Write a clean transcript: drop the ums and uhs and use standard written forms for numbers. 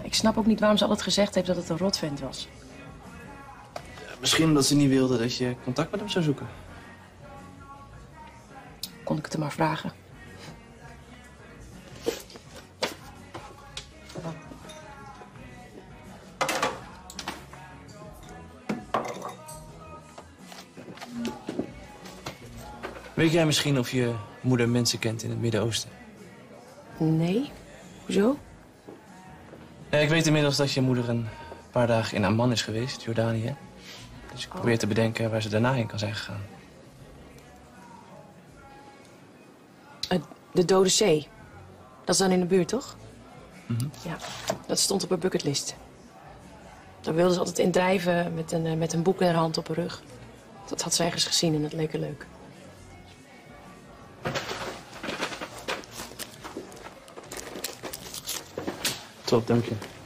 Ik snap ook niet waarom ze altijd gezegd heeft dat het een rotvent was. Ja, misschien omdat ze niet wilde dat je contact met hem zou zoeken. Kon ik het hem maar vragen. Weet jij misschien of je moeder mensen kent in het Midden-Oosten? Nee? Hoezo? Ik weet inmiddels dat je moeder een paar dagen in Amman is geweest, Jordanië. Dus ik probeer te bedenken waar ze daarna heen kan zijn gegaan. De Dode Zee. Dat is dan in de buurt, toch? Mhm. Ja, dat stond op haar bucketlist. Daar wilde ze altijd in drijven met een boek in haar hand op haar rug. Dat had ze ergens gezien en dat leek haar leuk. Top, dank je.